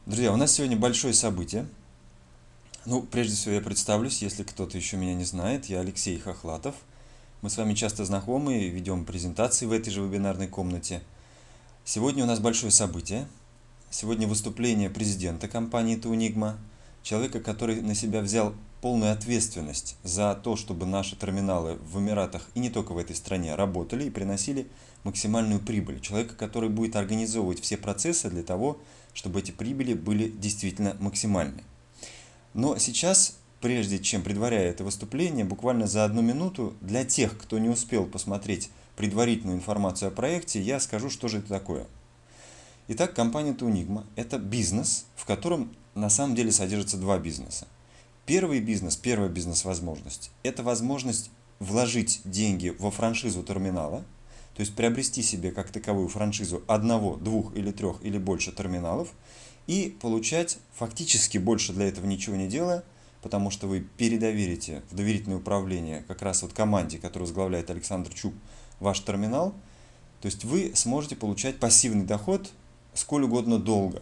Друзья, у нас сегодня большое событие. Ну, прежде всего я представлюсь, если кто-то еще меня не знает. Я Алексей Хохлатов. Мы с вами часто знакомы и ведем презентации в этой же вебинарной комнате. Сегодня у нас большое событие. Сегодня выступление президента компании Tuenigma, человека, который на себя взял полную ответственность за то, чтобы наши терминалы в Эмиратах и не только в этой стране работали и приносили максимальную прибыль. Человека, который будет организовывать все процессы для того, чтобы эти прибыли были действительно максимальны. Но сейчас, прежде чем предваряя это выступление, буквально за 1 минуту, для тех, кто не успел посмотреть предварительную информацию о проекте, я скажу, что же это такое. Итак, компания Tuenigma – это бизнес, в котором на самом деле содержится два бизнеса. Первый бизнес, первая бизнес-возможность – это возможность вложить деньги во франшизу терминала, то есть приобрести себе как таковую франшизу одного, двух или трех или больше терминалов и получать фактически больше для этого ничего не делая, потому что вы передоверите в доверительное управление как раз вот команде, которую возглавляет Александр Чуб, ваш терминал. То есть вы сможете получать пассивный доход сколь угодно долго.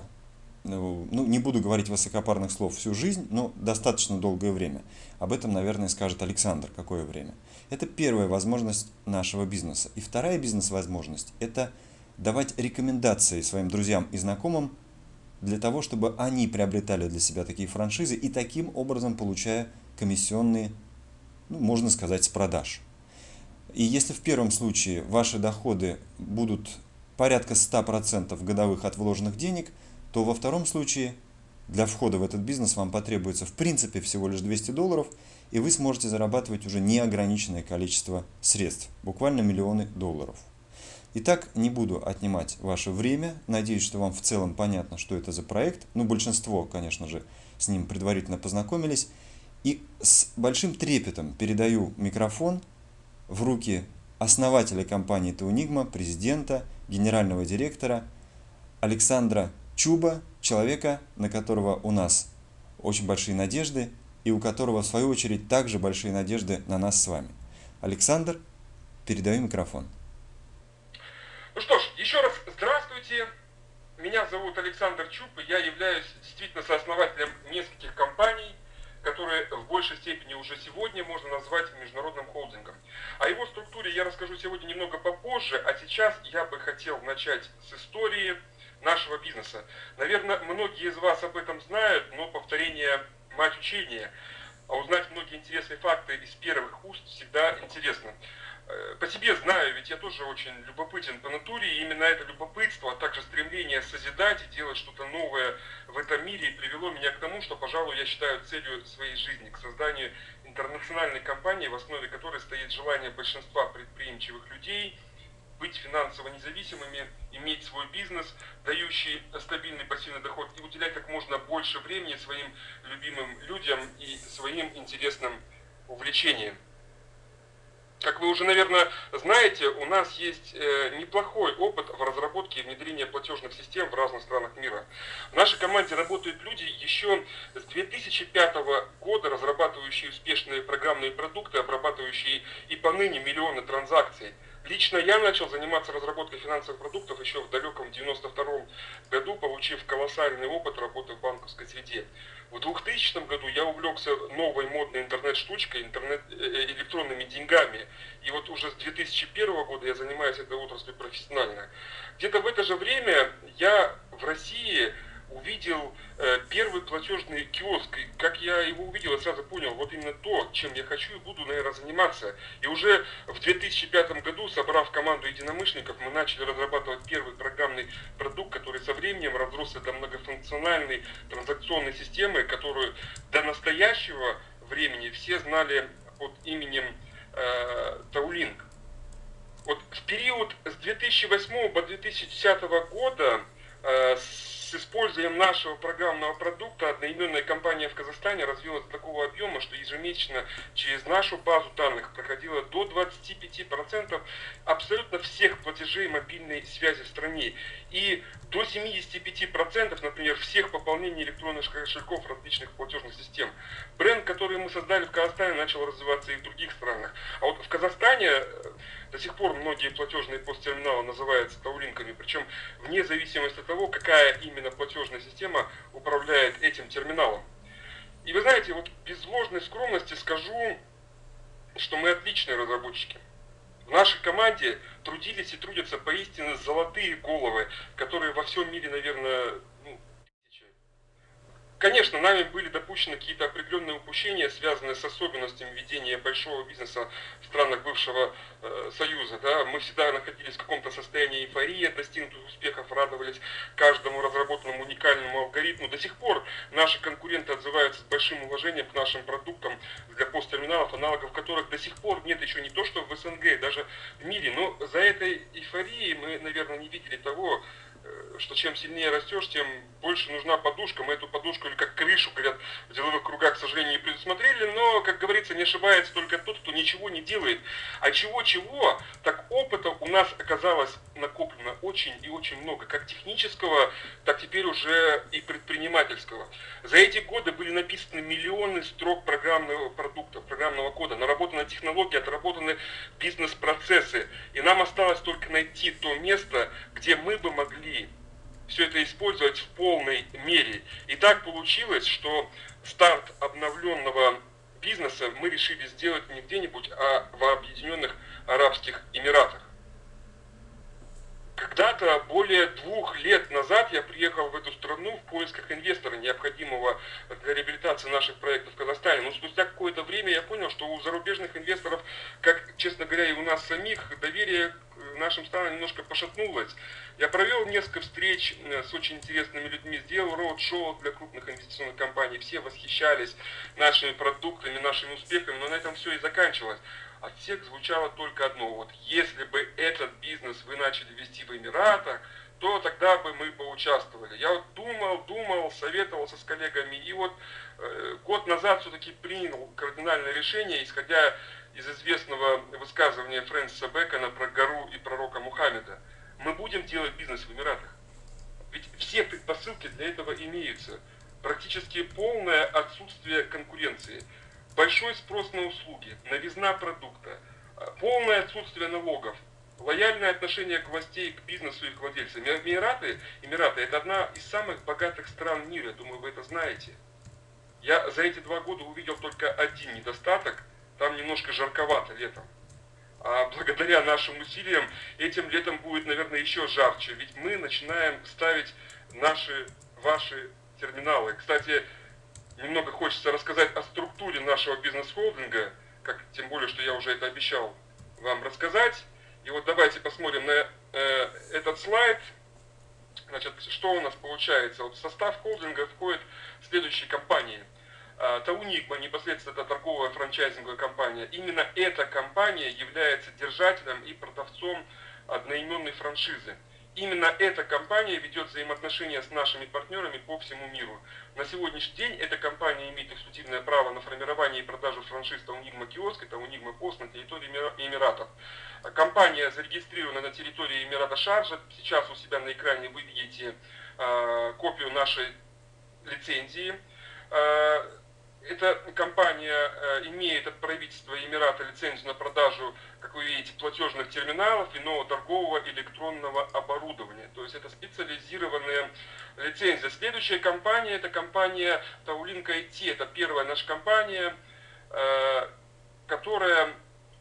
Ну, не буду говорить высокопарных слов всю жизнь, но достаточно долгое время. Об этом, наверное, скажет Александр, какое время. Это первая возможность нашего бизнеса. И вторая бизнес-возможность – это давать рекомендации своим друзьям и знакомым для того, чтобы они приобретали для себя такие франшизы и таким образом получая комиссионные, можно сказать, с продаж. И если в первом случае ваши доходы будут порядка 100% годовых от вложенных денег, то во втором случае для входа в этот бизнес вам потребуется в принципе всего лишь $200, и вы сможете зарабатывать уже неограниченное количество средств, буквально миллионы долларов. Итак, не буду отнимать ваше время. Надеюсь, что вам в целом понятно, что это за проект. Большинство, конечно же, с ним предварительно познакомились. И с большим трепетом передаю микрофон в руки основателя компании Tuenigma, президента, генерального директора Александра Чуба, человека, на которого у нас очень большие надежды и у которого, в свою очередь, также большие надежды на нас с вами. Александр, передаю микрофон. Ну что ж, еще раз здравствуйте. Меня зовут Александр Чуб, и я являюсь действительно сооснователем нескольких компаний, которые в большей степени уже сегодня можно назвать международным холдингом. О его структуре я расскажу сегодня немного попозже, а сейчас я бы хотел начать с истории нашего бизнеса. Наверное, многие из вас об этом знают, но повторение – мать учения. А узнать многие интересные факты из первых уст всегда интересно. По себе знаю, ведь я тоже очень любопытен по натуре, и именно это любопытство, а также стремление созидать и делать что-то новое в этом мире привело меня к тому, что, пожалуй, я считаю целью своей жизни, к созданию интернациональной компании, в основе которой стоит желание большинства предприимчивых людей быть финансово независимыми, иметь свой бизнес, дающий стабильный пассивный доход, и уделять как можно больше времени своим любимым людям и своим интересным увлечениям. Как вы уже, наверное, знаете, у нас есть неплохой опыт в разработке и внедрении платежных систем в разных странах мира. В нашей команде работают люди еще с 2005 года, разрабатывающие успешные программные продукты, обрабатывающие и поныне миллионы транзакций. Лично я начал заниматься разработкой финансовых продуктов еще в далеком 92 году, получив колоссальный опыт работы в банковской среде. В 2000 году я увлекся новой модной интернет-штучкой, электронными деньгами. И вот уже с 2001 года я занимаюсь этой отраслью профессионально. Где-то в это же время я в России увидел первый платежный киоск. И как я его увидел, я сразу понял, вот именно то, чем я хочу и буду, наверное, заниматься. И уже в 2005 году, собрав команду единомышленников, мы начали разрабатывать первый программный продукт, который со временем разросся до многофункциональной транзакционной системы, которую до настоящего времени все знали под именем Таулинк. Вот в период с 2008 по 2010 года с использованием нашего программного продукта одноименная компания в Казахстане развилась до такого объема, что ежемесячно через нашу базу данных проходило до 25% абсолютно всех платежей мобильной связи в стране. И до 75%, например, всех пополнений электронных кошельков различных платежных систем. Бренд, который мы создали в Казахстане, начал развиваться и в других странах. А вот в Казахстане До сих пор многие платежные посттерминалы называются таулинками, причем вне зависимости от того, какая именно платежная система управляет этим терминалом. И вы знаете, вот без ложной скромности скажу, что мы отличные разработчики. В нашей команде трудились и трудятся поистине золотые головы, которые во всем мире, наверное, конечно, нами были допущены какие-то определенные упущения, связанные с особенностями ведения большого бизнеса в странах бывшего Союза. Да? Мы всегда находились в каком-то состоянии эйфории от достигнутых успехов, радовались каждому разработанному уникальному алгоритму. До сих пор наши конкуренты отзываются с большим уважением к нашим продуктам для посттерминалов, аналогов которых до сих пор нет еще не то, что в СНГ, даже в мире. Но за этой эйфорией мы, наверное, не видели того, что чем сильнее растешь, тем больше нужна подушка. Мы эту подушку, или как крышу, говорят, в деловых кругах, к сожалению, не предусмотрели, но, как говорится, не ошибается только тот, кто ничего не делает. А чего-чего, так опыта у нас оказалось накоплено очень и очень много, как технического, так теперь уже и предпринимательского. За эти годы были написаны миллионы строк программного продукта, программного кода, наработаны технологии, отработаны бизнес-процессы. И нам осталось только найти то место, где мы бы могли все это использовать в полной мере. И так получилось, что старт обновленного бизнеса мы решили сделать не где-нибудь, а в Объединенных Арабских Эмиратах. Когда-то, более 2 лет назад, я приехал в эту страну в поисках инвестора, необходимого для реабилитации наших проектов в Казахстане. Но спустя какое-то время я понял, что у зарубежных инвесторов, как, честно говоря, и у нас самих, доверие к нашим странам немножко пошатнулось. Я провел несколько встреч с очень интересными людьми, сделал роуд-шоу для крупных инвестиционных компаний. Все восхищались нашими продуктами, нашими успехами, но на этом все и заканчивалось. От всех звучало только одно: вот если бы этот бизнес вы начали вести в Эмиратах, то тогда бы мы поучаствовали. Я вот думал, советовался с коллегами, и вот год назад все-таки принял кардинальное решение, исходя из известного высказывания Фрэнсиса Бэкона про гору и пророка Мухаммеда. Мы будем делать бизнес в Эмиратах. Ведь все предпосылки для этого имеются. Практически полное отсутствие конкуренции. Большой спрос на услуги, новизна продукта, полное отсутствие налогов, лояльное отношение гостей к бизнесу и к владельцам. Эмираты – это одна из самых богатых стран мира, думаю, вы это знаете. Я за эти 2 года увидел только один недостаток: там немножко жарковато летом. А благодаря нашим усилиям этим летом будет, наверное, еще жарче, ведь мы начинаем ставить ваши терминалы. Кстати, немного хочется рассказать о структуре нашего бизнес-холдинга, тем более, что я уже это обещал вам рассказать. И вот давайте посмотрим на этот слайд. Значит, что у нас получается? Вот в состав холдинга входят следующие компании. Таунигма, непосредственно это торговая франчайзинговая компания. Именно эта компания является держателем и продавцом одноименной франшизы. Именно эта компания ведет взаимоотношения с нашими партнерами по всему миру. На сегодняшний день эта компания имеет эксклюзивное право на формирование и продажу франшиз Таунигма Киоск и Таунигма Пост на территории Эмиратов. Компания зарегистрирована на территории Эмирата Шарджа. Сейчас у себя на экране вы видите копию нашей лицензии. Эта компания имеет от правительства Эмирата лицензию на продажу, как вы видите, платежных терминалов, иного торгового электронного оборудования. То есть это специализированная лицензия. Следующая компания — это компания Taulink IT. Это первая наша компания, которая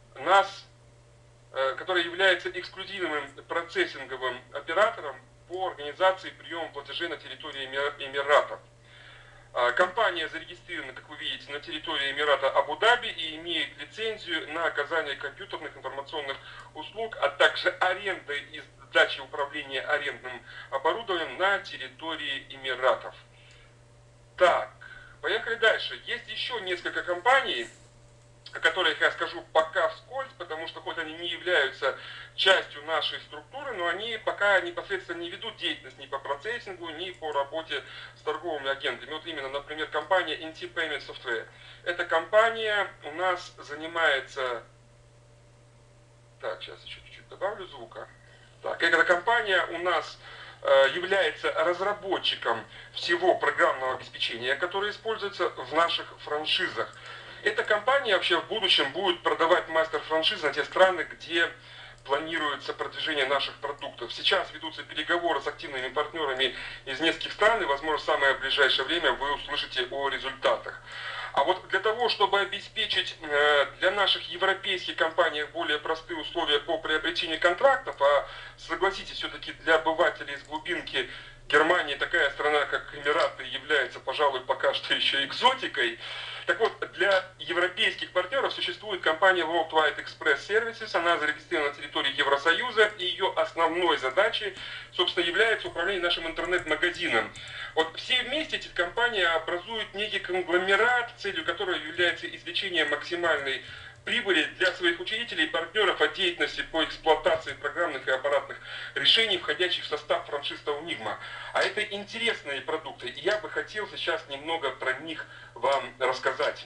является эксклюзивным процессинговым оператором по организации приема платежей на территории Эмиратов. Компания зарегистрирована, как вы видите, на территории Эмирата Абу-Даби и имеет лицензию на оказание компьютерных информационных услуг, а также аренды и сдачи управления арендным оборудованием на территории Эмиратов. Так, поехали дальше. Есть еще несколько компаний, о которых я скажу пока вскользь, потому что хоть они не являются частью нашей структуры, но они пока непосредственно не ведут деятельность ни по процессингу, ни по работе с торговыми агентами. Вот именно, например, компания NT Payment Software. Эта компания у нас занимается... Так, сейчас еще чуть-чуть добавлю звука. Так, эта компания у нас является разработчиком всего программного обеспечения, которое используется в наших франшизах. Эта компания вообще в будущем будет продавать мастер-франшизы на те страны, где планируется продвижение наших продуктов. Сейчас ведутся переговоры с активными партнерами из нескольких стран, и, возможно, в самое ближайшее время вы услышите о результатах. А вот для того, чтобы обеспечить для наших европейских компаний более простые условия по приобретению контрактов, а согласитесь, все-таки для обывателей из глубинки Германии такая страна, как Эмираты, является, пожалуй, пока что еще экзотикой. Так вот, для европейских партнеров существует компания Worldwide Express Services, она зарегистрирована на территории Евросоюза, и ее основной задачей, собственно, является управление нашим интернет-магазином. Вот все вместе эти компании образуют некий конгломерат, целью которого является извлечение максимальной прибыли для своих учредителей и партнеров от деятельности по эксплуатации программных и аппаратных решений, входящих в состав франшиз Унигма. А это интересные продукты, и я бы хотел сейчас немного про них вам рассказать.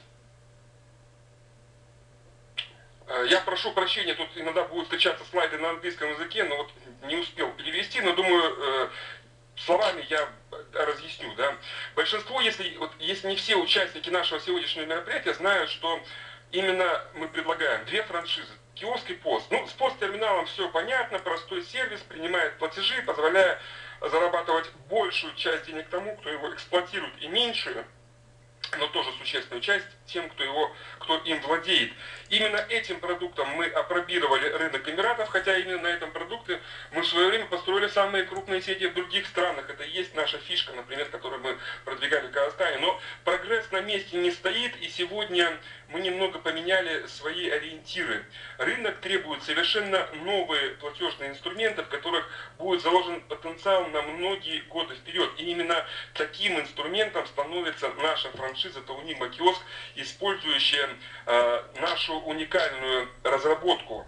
Я прошу прощения, тут иногда будут встречаться слайды на английском языке, но вот не успел перевести, но думаю, словами я разъясню. Да? Большинство, если не все участники нашего сегодняшнего мероприятия, знают, что именно мы предлагаем две франшизы. Киоск и пост. Ну, с пост-терминалом все понятно, простой сервис, принимает платежи, позволяя зарабатывать большую часть денег тому, кто его эксплуатирует, и меньшую, но тоже существенную часть тем, кто им владеет. Именно этим продуктом мы опробировали рынок Эмиратов, хотя именно на этом продукте мы в свое время построили самые крупные сети в других странах. Это и есть наша фишка, например, которую мы продвигали в Казахстане. Но прогресс на месте не стоит, и сегодня мы немного поменяли свои ориентиры. Рынок требует совершенно новые платежные инструменты, в которых будет заложен потенциал на многие годы вперед. И именно таким инструментом становится наша франшиза Унигма Киоск, использующая нашу уникальную разработку.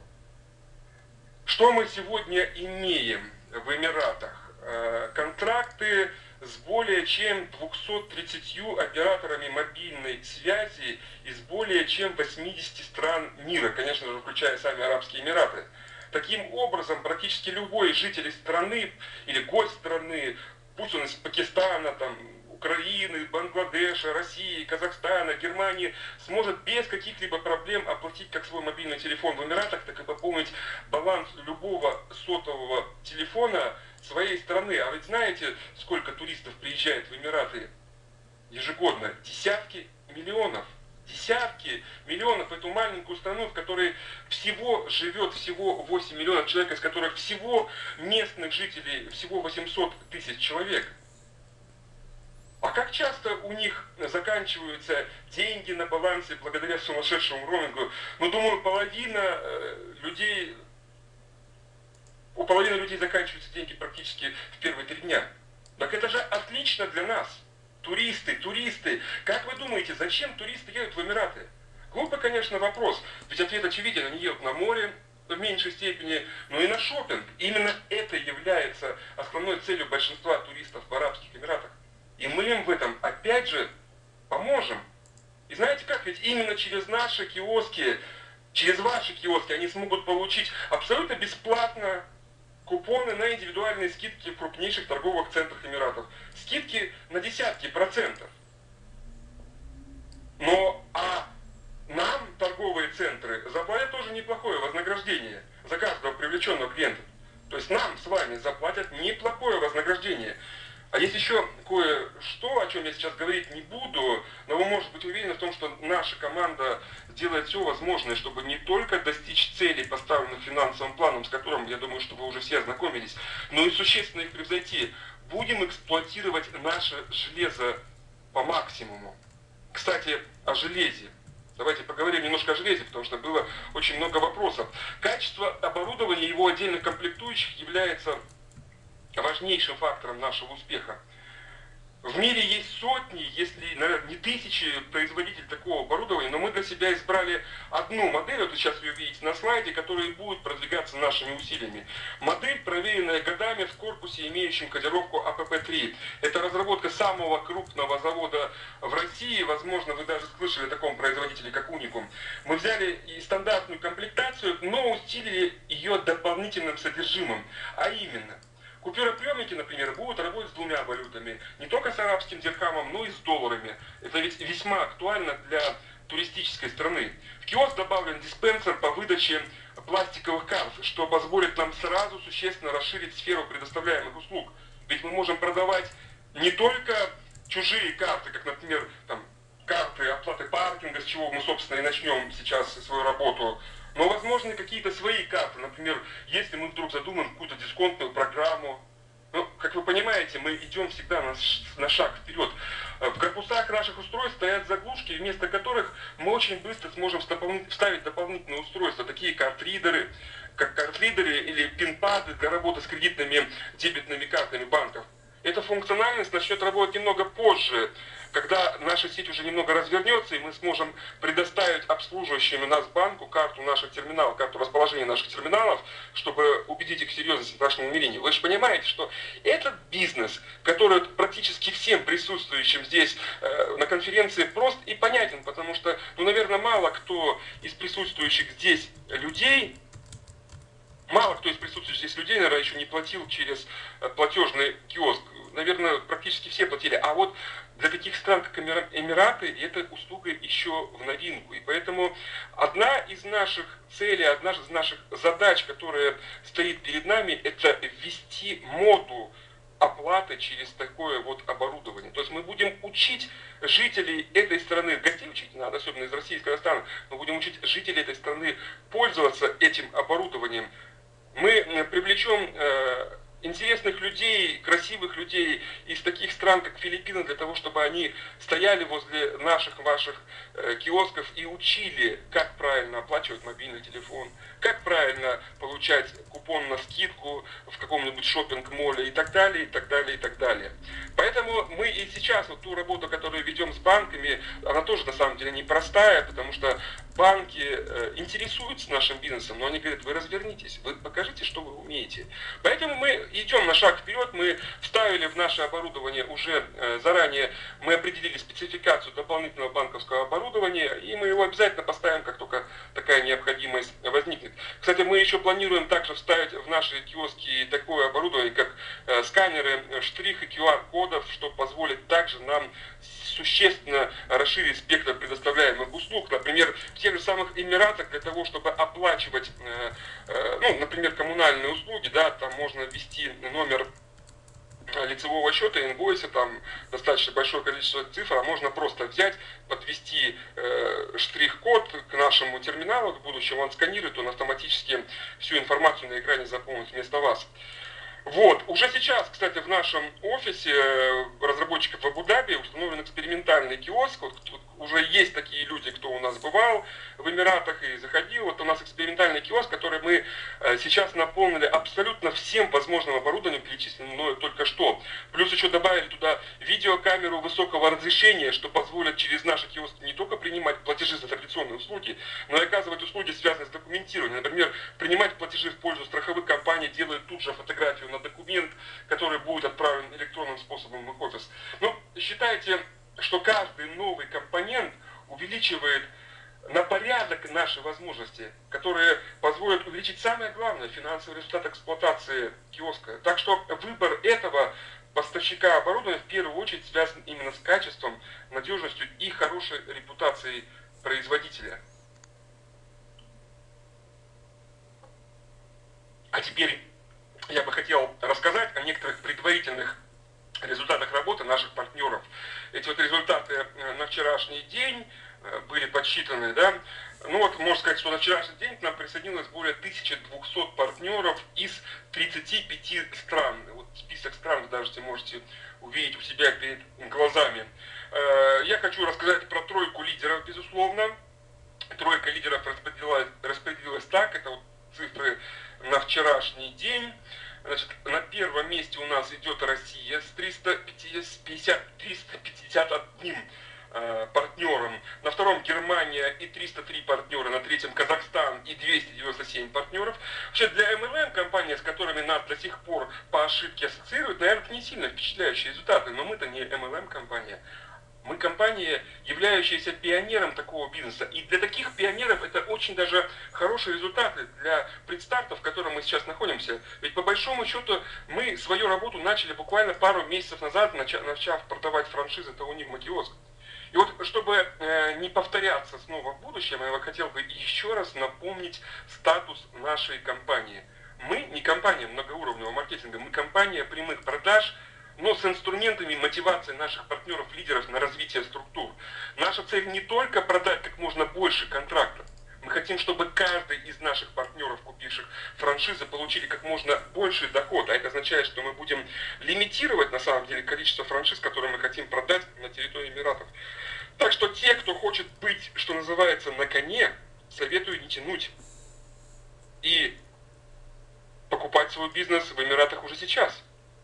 Что мы сегодня имеем в Эмиратах? Контракты с более чем 230 операторами мобильной связи из более чем 80 стран мира, конечно же, включая сами Арабские Эмираты. Таким образом, практически любой житель страны или гость страны, пусть он из Пакистана, Украины, Бангладеша, России, Казахстана, Германии, сможет без каких-либо проблем оплатить как свой мобильный телефон в Эмиратах, так и пополнить баланс любого сотового телефона своей страны. А ведь знаете, сколько туристов приезжает в Эмираты ежегодно? Десятки миллионов. Десятки миллионов в эту маленькую страну, в которой живет всего 8 миллионов человек, из которых всего местных жителей всего 800 тысяч человек. А как часто у них заканчиваются деньги на балансе благодаря сумасшедшему роумингу? Ну, думаю, у половины людей заканчиваются деньги практически в первые 3 дня. Так это же отлично для нас. Туристы. Как вы думаете, зачем туристы едут в Эмираты? Глупый, конечно, вопрос. Ведь ответ очевиден. Они едут на море в меньшей степени, но и на шопинг. Именно это является основной целью большинства туристов в Арабских Эмиратах. И мы им в этом, опять же, поможем. И знаете как? Ведь именно через наши киоски, через ваши киоски они смогут получить абсолютно бесплатно купоны на индивидуальные скидки в крупнейших торговых центрах Эмиратов. Скидки на десятки процентов. А нам торговые центры заплатят тоже неплохое вознаграждение за каждого привлеченного клиента. То есть нам с вами заплатят неплохое вознаграждение. А есть еще кое-что, о чем я сейчас говорить не буду, но вы можете быть уверены в том, что наша команда делает все возможное, чтобы не только достичь целей, поставленных финансовым планом, с которым, я думаю, что вы уже все ознакомились, но и существенно их превзойти. Будем эксплуатировать наше железо по максимуму. Кстати, о железе. Давайте поговорим немножко о железе, потому что было очень много вопросов. Качество оборудования, его отдельных комплектующих является важнейшим фактором нашего успеха. В мире есть сотни, если, наверное, не тысячи производителей такого оборудования, но мы для себя избрали одну модель, вот сейчас вы видите на слайде, которая будет продвигаться нашими усилиями. Модель, проверенная годами в корпусе, имеющем кодировку АПП-3. Это разработка самого крупного завода в России, возможно, вы даже слышали о таком производителе, как Уникум. Мы взяли и стандартную комплектацию, но усилили ее дополнительным содержимым, а именно купюроприемники, например, будут работать с 2 валютами. Не только с арабским дирхамом, но и с долларами. Это ведь весьма актуально для туристической страны. В киоск добавлен диспенсер по выдаче пластиковых карт, что позволит нам сразу существенно расширить сферу предоставляемых услуг. Ведь мы можем продавать не только чужие карты, как, например, там, карты оплаты паркинга, с чего мы, собственно, и начнем сейчас свою работу, но, возможно, какие-то свои карты. Например, если мы вдруг задумаем какую-то дисконтную программу. Ну, как вы понимаете, мы идем всегда на шаг вперед. В корпусах наших устройств стоят заглушки, вместо которых мы очень быстро сможем вставить дополнительные устройства, такие картридеры, как картридеры или пин-пады для работы с кредитными дебетными картами банков. Эта функциональность начнет работать немного позже, когда наша сеть уже немного развернется, и мы сможем предоставить обслуживающему нас банку карту наших терминалов, карту расположения наших терминалов, чтобы убедить их в серьезности нашего намерения. Вы же понимаете, что этот бизнес, который практически всем присутствующим здесь на конференции прост и понятен, потому что, ну, наверное, мало кто из присутствующих здесь людей, наверное, еще не платил через платежный киоск. Наверное, практически все платили. А вот для таких стран, как Эмираты, эта услуга еще в новинку. И поэтому одна из наших целей, одна из наших задач, которая стоит перед нами, это ввести моду оплаты через такое вот оборудование. То есть мы будем учить жителей этой страны, гостей учить надо, особенно из России, из Казахстана, мы будем учить жителей этой страны пользоваться этим оборудованием. Мы привлечем интересных людей, красивых людей из таких стран, как Филиппины, для того, чтобы они стояли возле наших, ваших киосков и учили, как правильно оплачивать мобильный телефон, как правильно получать купон на скидку в каком-нибудь шопинг-моле и так далее, и так далее, и так далее. Поэтому мы и сейчас, вот ту работу, которую ведем с банками, она тоже на самом деле непростая, потому что банки интересуются нашим бизнесом, но они говорят: вы развернитесь, вы покажите, что вы умеете. Поэтому мы идем на шаг вперед, мы вставили в наше оборудование уже заранее, мы определили спецификацию дополнительного банковского оборудования, и мы его обязательно поставим, как только такая необходимость возникнет. Кстати, мы еще планируем также вставить в наши киоски такое оборудование, как сканеры штрих и QR-кодов, что позволит также нам существенно расширить спектр предоставляемых услуг. Например, в тех же самых Эмиратах для того, чтобы оплачивать, ну, например, коммунальные услуги, да, там можно ввести номер лицевого счета, инвойса, там достаточно большое количество цифр, а можно просто взять, подвести штрих-код к нашему терминалу, к будущему он сканирует, он автоматически всю информацию на экране заполнит вместо вас. Вот, уже сейчас, кстати, в нашем офисе разработчиков в Абу-Даби установлен экспериментальный киоск. Вот, уже есть такие люди, кто у нас бывал в Эмиратах и заходил. Вот у нас экспериментальный киоск, который мы сейчас наполнили абсолютно всем возможным оборудованием, перечисленным мною только что. Плюс еще добавили туда видеокамеру высокого разрешения, что позволит через наши киоски не только принимать платежи за традиционные услуги, но и оказывать услуги, связанные с документированием. Например, принимать платежи в пользу страховых компаний, делают тут же фотографию на документ, который будет отправлен электронным способом в их офис. Ну, считайте, что каждый новый компонент увеличивает на порядок наши возможности, которые позволят увеличить самое главное — финансовый результат эксплуатации киоска. Так что выбор этого поставщика оборудования в первую очередь связан именно с качеством, надежностью и хорошей репутацией производителя. А теперь я бы хотел рассказать о некоторых предварительных результатах работы наших партнеров. Эти вот результаты на вчерашний день были подсчитаны, да. Ну вот, можно сказать, что на вчерашний день к нам присоединилось более 1200 партнеров из 35 стран. Вот список стран вы даже можете увидеть у себя перед глазами. Я хочу рассказать про тройку лидеров, безусловно. Тройка лидеров распределилась так, это вот цифры на вчерашний день. Значит, на первом месте у нас идет Россия с 351 партнером, на втором Германия и 303 партнера, на третьем Казахстан и 297 партнеров. Вообще для MLM компании, с которыми нас до сих пор по ошибке ассоциируют, наверное, это не сильно впечатляющие результаты, но мы-то не MLM компания. Мы компания, являющаяся пионером такого бизнеса. И для таких пионеров это очень даже хорошие результаты для предстарта, в котором мы сейчас находимся. Ведь по большому счету мы свою работу начали буквально пару месяцев назад, начав продавать франшизы Таунигма Киоск. И вот, чтобы не повторяться снова в будущем, я хотел бы еще раз напомнить статус нашей компании. Мы не компания многоуровневого маркетинга, мы компания прямых продаж, но с инструментами мотивации наших партнеров-лидеров на развитие структур. Наша цель не только продать как можно больше контрактов. Мы хотим, чтобы каждый из наших партнеров, купивших франшизы, получили как можно больший доход. А это означает, что мы будем лимитировать на самом деле количество франшиз, которые мы хотим продать на территории Эмиратов. Так что те, кто хочет быть, что называется, на коне, советую не тянуть. И покупать свой бизнес в Эмиратах уже сейчас.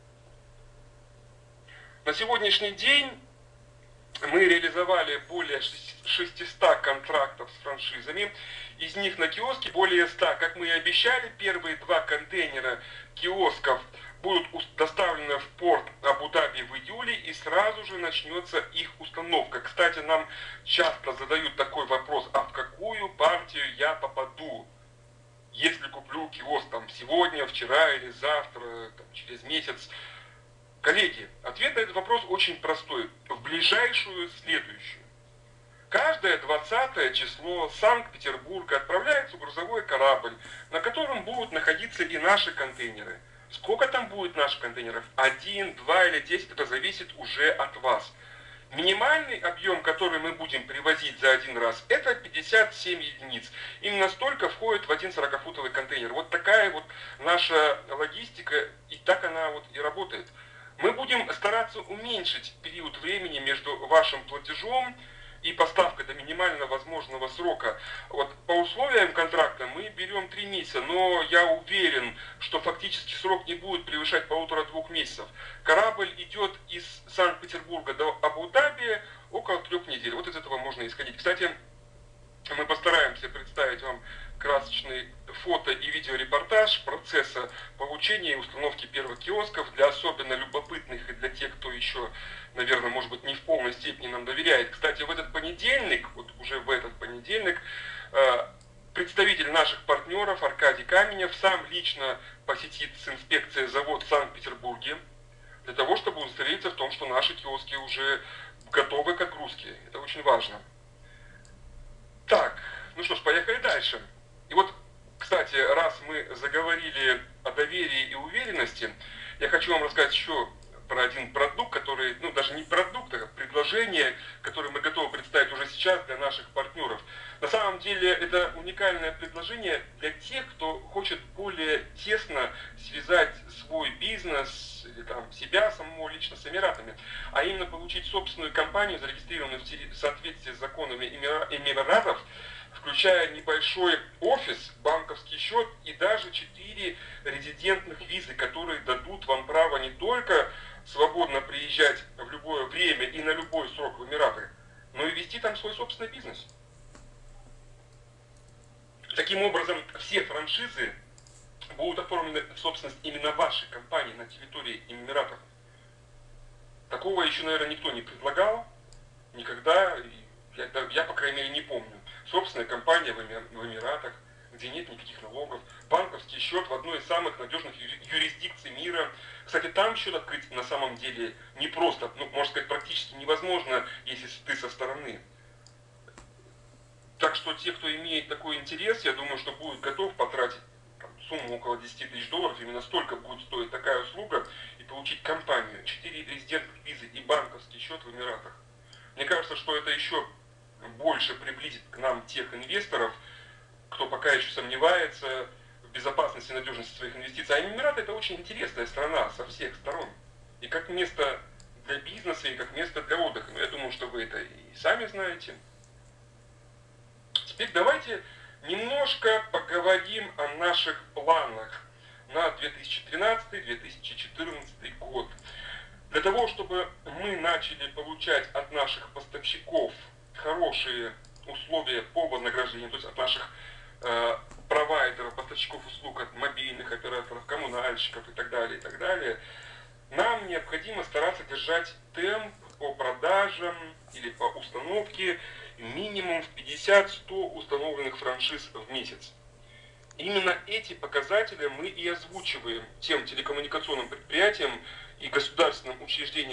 На сегодняшний день мы реализовали более 600 контрактов с франшизами. Из них на киоске более 100. Как мы и обещали, первые 2 контейнера киосков будут доставлены в порт Абу-Даби в июле, и сразу же начнется их установка. Кстати, нам часто задают такой вопрос: а в какую партию я попаду, если куплю киоск там сегодня, вчера или завтра, там, через месяц? Коллеги, ответ на этот вопрос очень простой. В ближайшую следующую. Каждое 20 число Санкт-Петербурга отправляется грузовой корабль, на котором будут находиться и наши контейнеры. Сколько там будет наших контейнеров? 1, 2 или 10, это зависит уже от вас. Минимальный объем, который мы будем привозить за один раз, это 57 единиц. Именно столько входит в один 40-футовый контейнер. Вот такая вот наша логистика, и так она вот и работает. Мы будем стараться уменьшить период времени между вашим платежом и поставкой до минимально возможного срока. Вот по условиям контракта мы берем 3 месяца, но я уверен, что фактически срок не будет превышать 1,5-2 месяцев. Корабль идет из Санкт-Петербурга до Абу-Даби около 3 недель. Вот из этого можно исходить. Кстати, мы постараемся представить вам красочный фото- и видеорепортаж процесса получения и установки первых киосков для особенно любопытных и для тех, кто еще, наверное, может быть, не в полной степени нам доверяет. Кстати, в этот понедельник, вот уже в этот понедельник, представитель наших партнеров Аркадий Каменев сам лично посетит с инспекцией завод в Санкт-Петербурге для того, чтобы удостовериться в том, что наши киоски уже готовы к отгрузке. Это очень важно. Так, ну что ж, поехали дальше. И вот, кстати, раз мы заговорили о доверии и уверенности, я хочу вам рассказать еще про один продукт, который, ну даже не продукт, а предложение, которое мы готовы представить уже сейчас для наших партнеров. На самом деле это уникальное предложение для тех, кто хочет более тесно связать свой бизнес или там себя самого лично с Эмиратами, а именно получить собственную компанию, зарегистрированную в соответствии с законами Эмиратов, включая небольшой офис, банковский счет и даже 4 резидентных визы, которые дадут вам право не только свободно приезжать в любое время и на любой срок в Эмираты, но и вести там свой собственный бизнес. Таким образом, все франшизы будут оформлены в собственность именно вашей компании на территории Эмиратов. Такого еще, наверное, никто не предлагал никогда, я по крайней мере, не помню. Собственная компания в Эмиратах, где нет никаких налогов, банковский счет в одной из самых надежных юрисдикций мира. Кстати, там счет открыть на самом деле не просто, ну, можно сказать, практически невозможно, если ты со стороны. Так что те, кто имеет такой интерес, я думаю, что будет готов потратить сумму около 10 тысяч долларов, именно столько будет стоить такая услуга, и получить компанию, 4 резидентных визы и банковский счет в Эмиратах. Мне кажется, что это еще больше приблизит к нам тех инвесторов, кто пока еще сомневается в безопасности и надежности своих инвестиций. А Эмираты — это очень интересная страна со всех сторон. И как место для бизнеса, и как место для отдыха. Но я думаю, что вы это и сами знаете. Теперь давайте немножко поговорим о наших планах на 2013-2014 год. Для того, чтобы мы начали получать от наших поставщиков хорошие условия по вознаграждению, то есть от наших провайдеров, поставщиков услуг, от мобильных операторов, коммунальщиков и так далее, нам необходимо стараться держать темп по продажам или по установке минимум в 50-100 установленных франшиз в месяц. Именно эти показатели мы и озвучиваем тем телекоммуникационным предприятиям и государственным учреждениям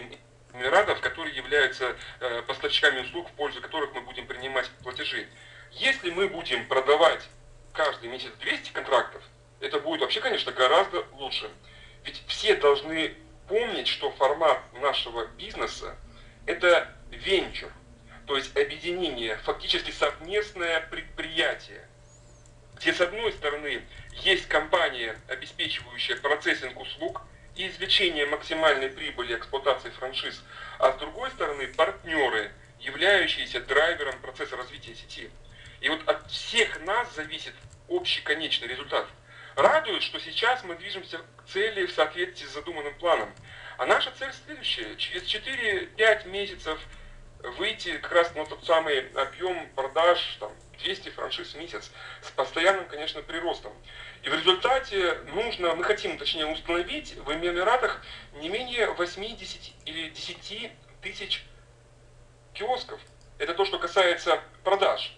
Эмиратов, которые являются поставщиками услуг, в пользу которых мы будем принимать платежи. Если мы будем продавать каждый месяц 200 контрактов, это будет вообще, конечно, гораздо лучше. Ведь все должны помнить, что формат нашего бизнеса – это венчур, то есть объединение, фактически совместное предприятие, где с одной стороны есть компания, обеспечивающая процессинг услуг и извлечение максимальной прибыли эксплуатации франшиз, а с другой стороны партнеры, являющиеся драйвером процесса развития сети. И вот от всех нас зависит общий конечный результат. Радует, что сейчас мы движемся к цели в соответствии с задуманным планом. А наша цель следующая. Через 4-5 месяцев выйти как раз на тот самый объем продаж, 200 франшиз в месяц, с постоянным, конечно, приростом. И в результате мы хотим, точнее, установить в Эмиратах не менее 80 или 10 тысяч киосков. Это то, что касается продаж.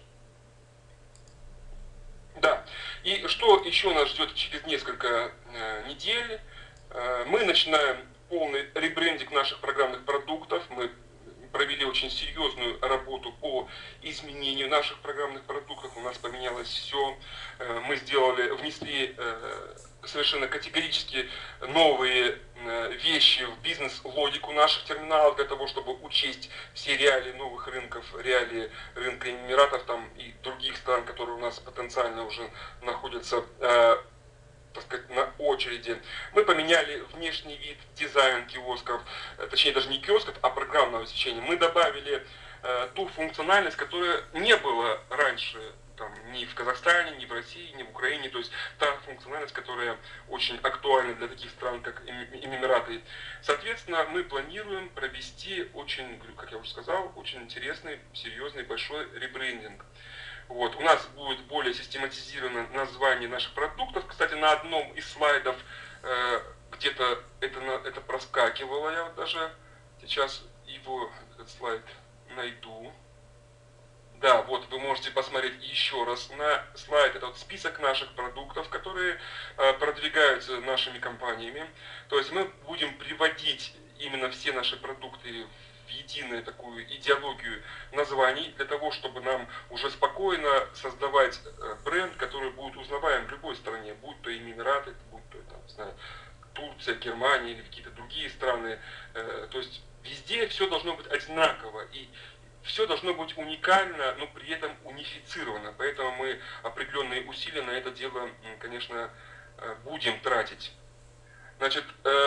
Да. И что еще нас ждет через несколько недель? Мы начинаем полный ребрендинг наших программных продуктов. Мы провели очень серьезную работу по изменению наших программных продуктов. У нас поменялось все. Мы внесли совершенно категорически новые вещи в бизнес-логику наших терминалов для того, чтобы учесть все реалии новых рынков, реалии рынка Эмиратов и других стран, которые у нас потенциально уже находятся, так сказать, на очереди. Мы поменяли внешний вид, дизайн киосков, точнее даже не киосков, а программного обеспечения. Мы добавили ту функциональность, которая не была раньше ни в Казахстане, ни в России, ни в Украине. То есть та функциональность, которая очень актуальна для таких стран, как Эмираты. Соответственно, мы планируем провести очень, как я уже сказал, очень интересный, серьезный, большой ребрендинг. Вот. У нас будет более систематизировано название наших продуктов. Кстати, на одном из слайдов где-то это проскакивало. Я вот даже сейчас этот слайд найду. Да, вот вы можете посмотреть еще раз на слайд. Это вот список наших продуктов, которые продвигаются нашими компаниями. То есть мы будем приводить именно все наши продукты в единую такую идеологию названий, для того, чтобы нам уже спокойно создавать бренд, который будет узнаваем в любой стране, будь то Эмираты, будь то не знаю, Турция, Германия или какие-то другие страны. То есть везде все должно быть одинаково. И все должно быть уникально, но при этом унифицировано. Поэтому мы определенные усилия на это дело, конечно, будем тратить. Значит,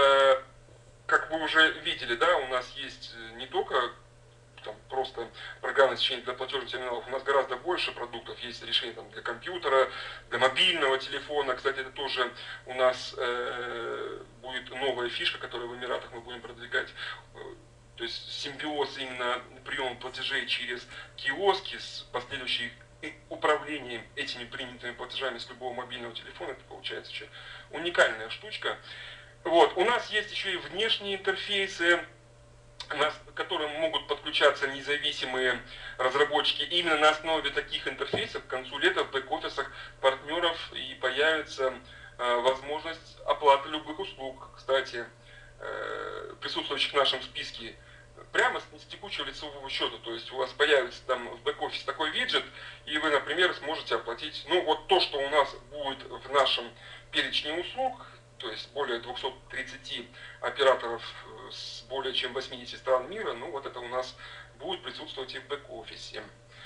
как вы уже видели, да, у нас есть не только просто программное обеспечение для платежных терминалов, у нас гораздо больше продуктов. Есть решения для компьютера, для мобильного телефона. Кстати, это тоже у нас будет новая фишка, которую в Эмиратах мы будем продвигать. То есть симбиоз именно приема платежей через киоски с последующим управлением этими принятыми платежами с любого мобильного телефона. Это получается еще уникальная штучка. Вот. У нас есть еще и внешние интерфейсы, к которым могут подключаться независимые разработчики. И именно на основе таких интерфейсов к концу лета в бэк-офисах партнеров и появится возможность оплаты любых услуг, кстати, присутствующих в нашем списке, прямо с текущего лицевого счета. То есть у вас появится в бэк-офисе такой виджет, и вы, например, сможете оплатить, вот то, что у нас будет в нашем перечне услуг, то есть более 230 операторов с более чем 80 стран мира, вот это у нас будет присутствовать и в бэк-офисе.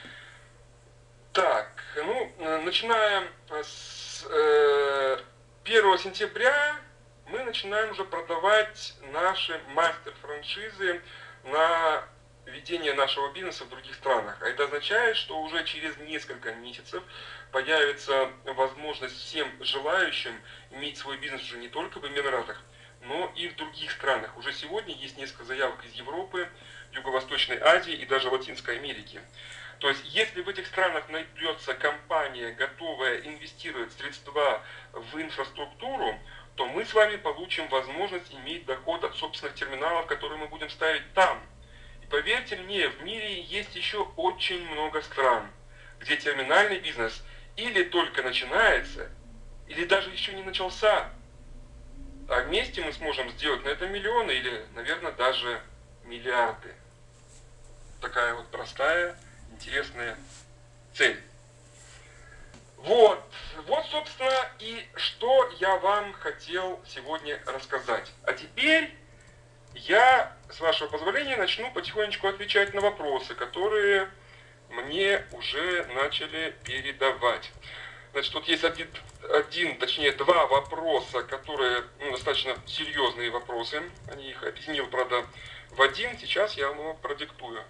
Так, начиная с 1 сентября мы начинаем уже продавать наши мастер-франшизы на ведение нашего бизнеса в других странах. А это означает, что уже через несколько месяцев появится возможность всем желающим иметь свой бизнес уже не только в Эмиратах, но и в других странах. Уже сегодня есть несколько заявок из Европы, Юго-Восточной Азии и даже Латинской Америки. То есть, если в этих странах найдется компания, готовая инвестировать средства в инфраструктуру, то мы с вами получим возможность иметь доход от собственных терминалов, которые мы будем ставить там. И поверьте мне, в мире есть еще очень много стран, где терминальный бизнес или только начинается, или даже еще не начался. А вместе мы сможем сделать на это миллионы или, наверное, даже миллиарды. Такая вот простая, интересная цель. Вот, собственно, и что я вам хотел сегодня рассказать. А теперь я, с вашего позволения, начну потихонечку отвечать на вопросы, которые мне уже начали передавать. Значит, тут есть точнее, два вопроса, которые достаточно серьезные вопросы. Они их объединил, правда, в один. Сейчас я вам его продиктую.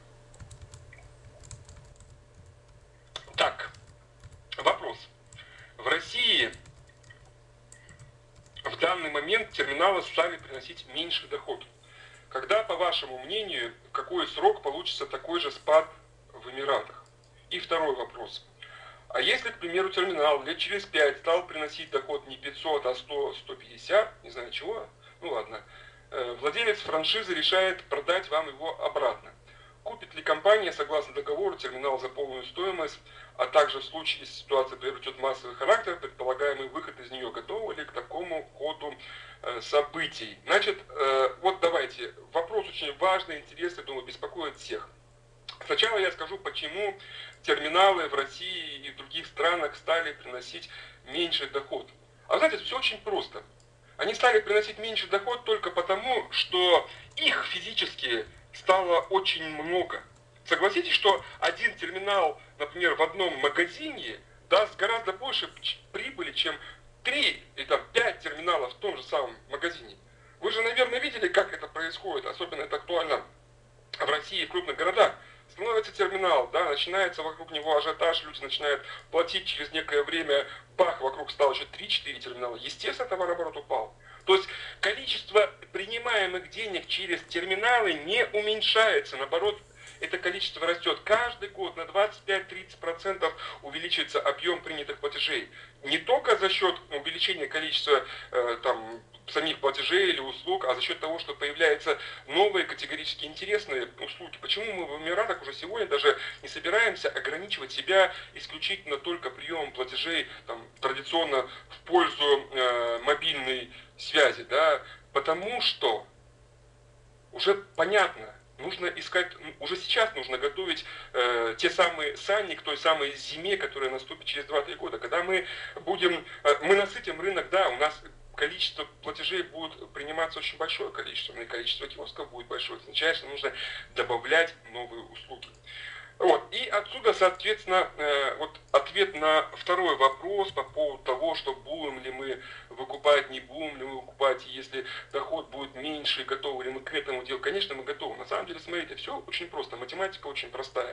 Так, вопрос. В России в данный момент терминалы стали приносить меньший доход. Когда, по вашему мнению, в какой срок получится такой же спад в Эмиратах? И второй вопрос. А если, к примеру, терминал лет через 5 стал приносить доход не 500, а 100, 150, не знаю чего, ну ладно, владелец франшизы решает продать вам его обратно. Купит ли компания, согласно договору, терминал за полную стоимость, а также в случае, если ситуация приобретет массовый характер, предполагаемый выход из нее, готовы ли к такому ходу событий? Значит, вот давайте, вопрос очень важный, интересный, думаю, беспокоит всех. Сначала я скажу, почему терминалы в России и в других странах стали приносить меньший доход. А знаете, все очень просто. Они стали приносить меньший доход только потому, что их физически стало очень много. Согласитесь, что один терминал, например, в одном магазине даст гораздо больше прибыли, чем 3 или 5 терминалов в том же самом магазине. Вы же, наверное, видели, как это происходит, особенно это актуально в России и в крупных городах. Становится терминал, да, начинается вокруг него ажиотаж, люди начинают платить, через некое время, бах, вокруг стало еще 3-4 терминала. Естественно, товарооборот упал. То есть количество принимаемых денег через терминалы не уменьшается, наоборот, это количество растет. Каждый год на 25-30% увеличивается объем принятых платежей. Не только за счет увеличения количества самих платежей или услуг, а за счет того, что появляются новые категорически интересные услуги. Почему мы в Эмиратах уже сегодня даже не собираемся ограничивать себя исключительно только приемом платежей традиционно в пользу мобильной связи, да? Потому что уже понятно, нужно искать, уже сейчас нужно готовить те самые сани к той самой зиме, которая наступит через 2-3 года, когда мы насытим рынок, да, у нас количество платежей будет приниматься очень большое количество, и количество киосков будет большое. Это означает, что нужно добавлять новые услуги. Вот. И отсюда, соответственно, вот ответ на второй вопрос по поводу того, что будем ли мы выкупать, не будем ли мы выкупать, если доход будет меньше, готовы ли мы к этому делу. Конечно, мы готовы. На самом деле, смотрите, все очень просто, математика очень простая.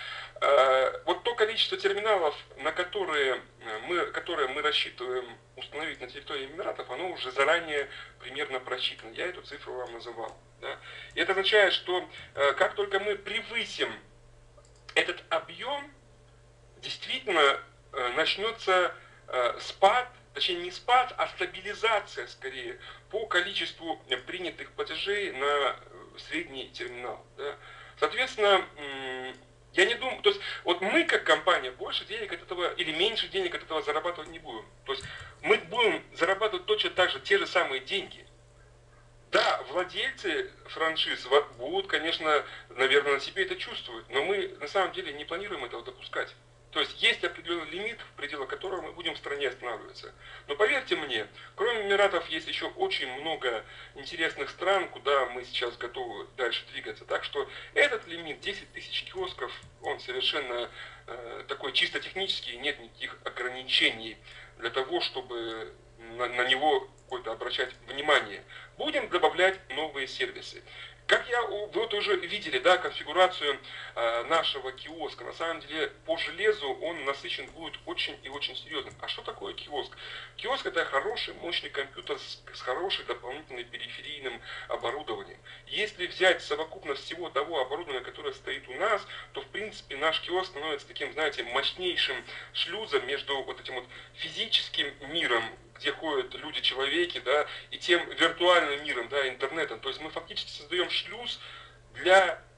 Вот то количество терминалов, которые мы рассчитываем установить на территории Эмиратов, оно уже заранее примерно просчитано. Я эту цифру вам называл. Да? И это означает, что как только мы превысим этот объем, действительно начнется спад, точнее не спад, а стабилизация скорее по количеству принятых платежей на средний терминал. Да? Соответственно, я не думаю, то есть вот мы как компания больше денег от этого или меньше денег от этого зарабатывать не будем. То есть мы будем зарабатывать точно так же те же самые деньги. Да, владельцы франшиз будут, конечно, наверное, на себе это чувствовать, но мы на самом деле не планируем этого допускать. То есть есть определенный лимит, в пределах которого мы будем в стране останавливаться. Но поверьте мне, кроме Эмиратов есть еще очень много интересных стран, куда мы сейчас готовы дальше двигаться. Так что этот лимит 10 тысяч киосков, он совершенно такой чисто технический, нет никаких ограничений для того, чтобы на него какое-то обращать внимание. Будем добавлять новые сервисы. Как вы вот уже видели, да, конфигурацию нашего киоска, на самом деле по железу он насыщен будет очень и очень серьезным. А что такое киоск? Киоск — это хороший, мощный компьютер с хорошим дополнительным периферийным оборудованием. Если взять совокупность всего того оборудования, которое стоит у нас, то в принципе наш киоск становится таким, знаете, мощнейшим шлюзом между вот этим вот физическим миром, где ходят люди-человеки, да, и тем виртуальным миром, да, интернетом. То есть мы фактически создаем шлюз для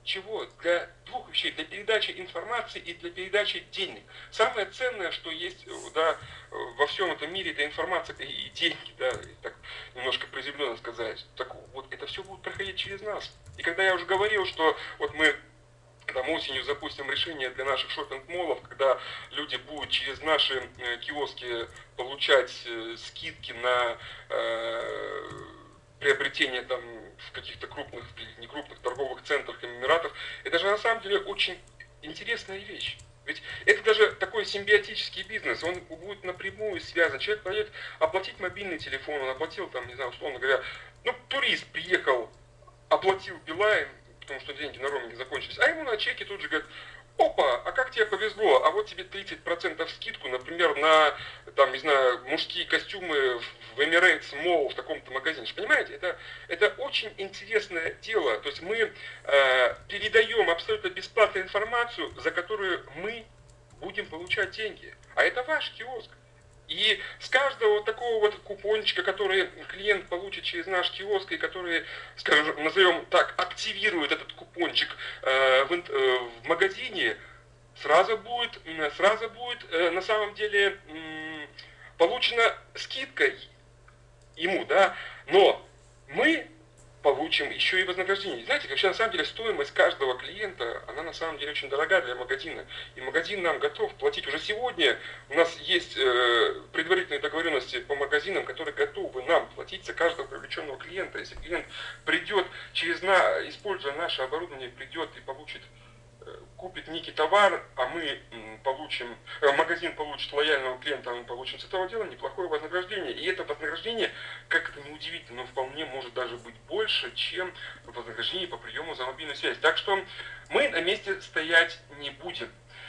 чего? Для двух вещей, для передачи информации и для передачи денег. Самое ценное, что есть, да, во всем этом мире, это информация и деньги, да, и так немножко приземленно сказать. Так вот, это все будет проходить через нас. И когда я уже говорил, что вот мы там осенью запустим решение для наших шопинг-моллов, когда люди будут через наши киоски получать скидки на приобретение там в каких-то крупных или некрупных торговых центрах и эмиратах, это же на самом деле очень интересная вещь. Ведь это даже такой симбиотический бизнес, он будет напрямую связан. Человек пойдет оплатить мобильный телефон, он оплатил там, не знаю, условно говоря, ну, турист приехал, оплатил Билайн, потому что деньги на роуминге закончились, а ему на чеке тут же говорят: опа, а как тебе повезло, а вот тебе 30% скидку, например, на, там, не знаю, мужские костюмы в Emirates Mall в таком-то магазине. Понимаете, это очень интересное дело. То есть мы передаем абсолютно бесплатную информацию, за которую мы будем получать деньги. А это ваш киоск. И с каждого вот такого вот купончика, который клиент получит через наш киоск, и который, скажем, назовем так, активирует этот купончик в магазине, сразу будет на самом деле получена скидка ему, да, но мы получим еще и вознаграждение. Знаете, вообще на самом деле стоимость каждого клиента, она на самом деле очень дорога для магазина. И магазин нам готов платить. Уже сегодня у нас есть предварительные договоренности по магазинам, которые готовы нам платить за каждого привлеченного клиента. Если клиент придет используя наше оборудование, придет и купит некий товар, а магазин получит лояльного клиента, а мы получим с этого дела неплохое вознаграждение. И это вознаграждение, как это не удивительно, но вполне может даже быть больше, чем вознаграждение по приему за мобильную связь. Так что мы на месте стоять не будем.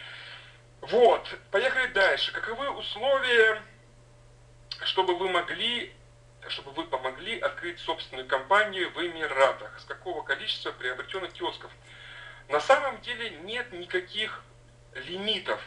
Вот, поехали дальше. Каковы условия, чтобы вы помогли открыть собственную компанию в Эмиратах? С какого количества приобретенных киосков? На самом деле нет никаких лимитов.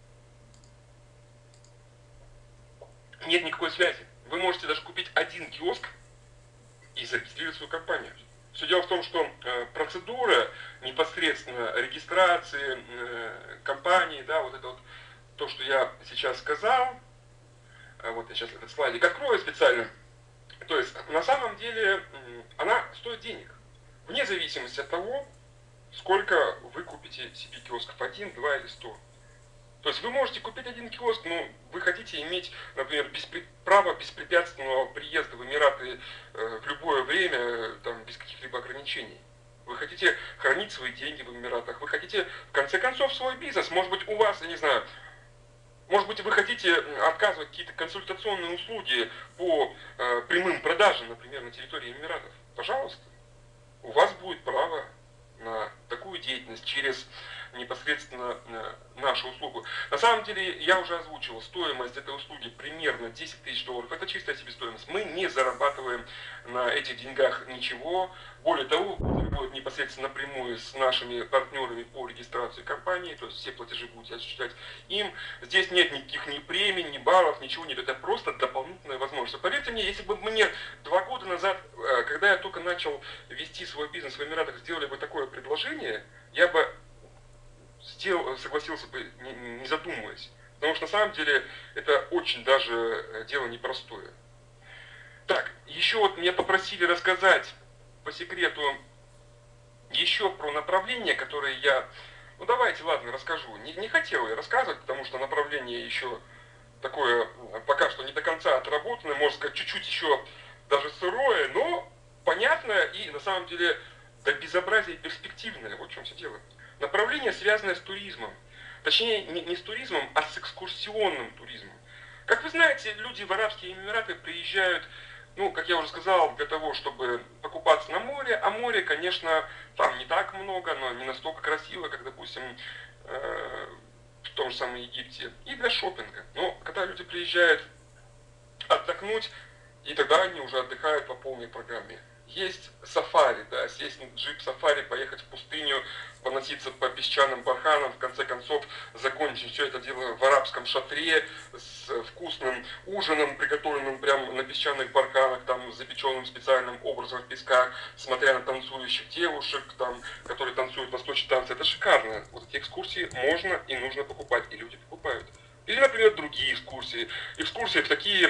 Нет никакой связи. Вы можете даже купить один киоск и зарегистрировать свою компанию. Все дело в том, что процедура непосредственно регистрации компании, да, вот это вот то, что я сейчас сказал, вот я сейчас этот слайдик открою специально. То есть на самом деле она стоит денег. Вне зависимости от того, сколько вы купите себе киосков, 1, 2 или 100. То есть вы можете купить один киоск, но вы хотите иметь, например, право беспрепятственного приезда в Эмираты в любое время, там, без каких-либо ограничений. Вы хотите хранить свои деньги в Эмиратах, вы хотите, в конце концов, свой бизнес. Может быть, у вас, я не знаю, может быть, вы хотите оказывать какие-то консультационные услуги по прямым продажам, например, на территории Эмиратов. Пожалуйста, у вас будет право на такую деятельность через непосредственно нашу услугу. На самом деле, я уже озвучил, стоимость этой услуги примерно 10 тысяч долларов. Это чистая себестоимость. Мы не зарабатываем на этих деньгах ничего. Более того, будет непосредственно напрямую с нашими партнерами по регистрации компании, то есть все платежи будете осуществлять им. Здесь нет никаких ни премий, ни баллов, ничего нет. Это просто дополнительная возможность. Поверьте мне, если бы мне 2 года назад, когда я только начал вести свой бизнес в Эмиратах, сделали бы такое предложение, я бы согласился бы, не задумываясь. Потому что на самом деле это очень даже дело непростое. Так, еще вот меня попросили рассказать по секрету еще про направление, которое я... Ну давайте, ладно, расскажу. Не хотел я рассказывать, потому что направление еще такое пока что не до конца отработанное, можно сказать, чуть-чуть еще даже сырое, но понятное и на самом деле до безобразия перспективное. Вот в чем все дело. Направление, связанное с туризмом. Точнее, не с туризмом, а с экскурсионным туризмом. Как вы знаете, люди в Арабские Эмираты приезжают, ну, как я уже сказал, для того, чтобы покупаться на море. А море, конечно, там не так много, но не настолько красиво, как, допустим, в том же самом Египте. И для шопинга. Но когда люди приезжают отдохнуть, и тогда они уже отдыхают по полной программе. есть сафари, да, сесть на джип сафари, поехать в пустыню, поноситься по песчаным барханам, в конце концов закончить все это дело в арабском шатре с вкусным ужином, приготовленным прямо на песчаных барханах, там, запеченным специальным образом в песках, смотря на танцующих девушек, там, которые танцуют восточные танцы. Это шикарно. Вот эти экскурсии можно и нужно покупать, и люди покупают. Или, например, другие экскурсии. Экскурсии в такие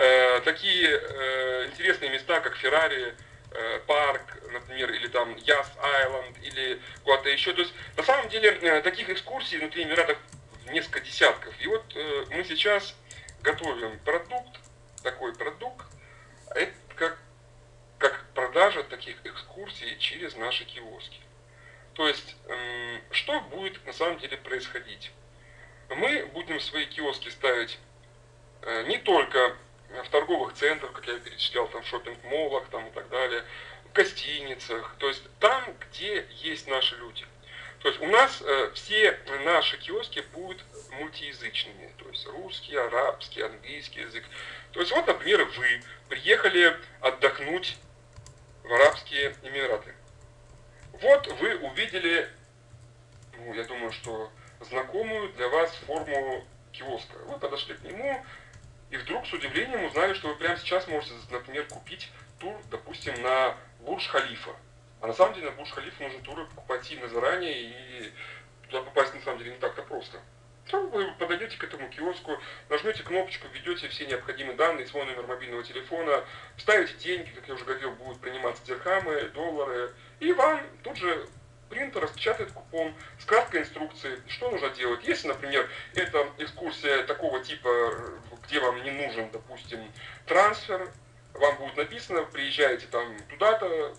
интересные места, как Феррари парк, например, или там Яс Айленд, или куда-то еще. То есть, на самом деле, таких экскурсий внутри Эмиратов несколько десятков. И вот мы сейчас готовим продукт, такой продукт, это как продажа таких экскурсий через наши киоски. То есть, что будет на самом деле происходить? Мы будем свои киоски ставить не только в торговых центрах, как я перечислял, там в шоппинг-моллах там, и так далее, в гостиницах, то есть там, где есть наши люди. То есть у нас все наши киоски будут мультиязычными, то есть русский, арабский, английский язык. То есть вот, например, вы приехали отдохнуть в Арабские Эмираты. Вот вы увидели, ну, я думаю, что знакомую для вас форму киоска. Вы подошли к нему и вдруг с удивлением узнали, что вы прямо сейчас можете, например, купить тур, допустим, на Бурдж-Халифа. А на самом деле на Бурдж-Халифа нужно туры покупать сильно заранее, и туда попасть на самом деле не так-то просто. То вы подойдете к этому киоску, нажмете кнопочку, введете все необходимые данные, свой номер мобильного телефона, вставите деньги, как я уже говорил, будут приниматься дирхамы, доллары, и вам тут же принтер распечатает купон с краткой инструкцией, что нужно делать. Если, например, это экскурсия такого типа, где вам не нужен, допустим, трансфер, вам будет написано, приезжаете там туда-то,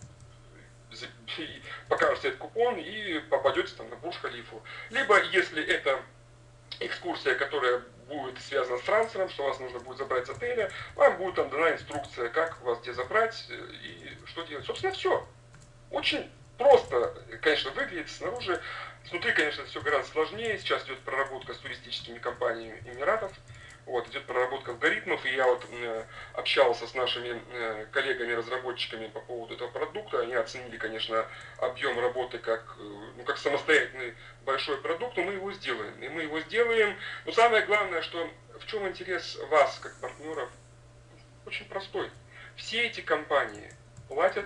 покажете этот купон и попадете там на Бурдж-Халифу. Либо, если это экскурсия, которая будет связана с трансфером, что вас нужно будет забрать с отеля, вам будет там дана инструкция, как вас где забрать и что делать. Собственно, все. Очень просто, конечно, выглядит снаружи. Внутри, конечно, все гораздо сложнее. Сейчас идет проработка с туристическими компаниями Эмиратов. Вот, идет проработка алгоритмов, и я вот общался с нашими коллегами-разработчиками по поводу этого продукта. Они оценили, конечно, объем работы как самостоятельный большой продукт, но мы его сделаем. И мы его сделаем. Но самое главное, что в чем интерес вас, как партнеров, очень простой. Все эти компании платят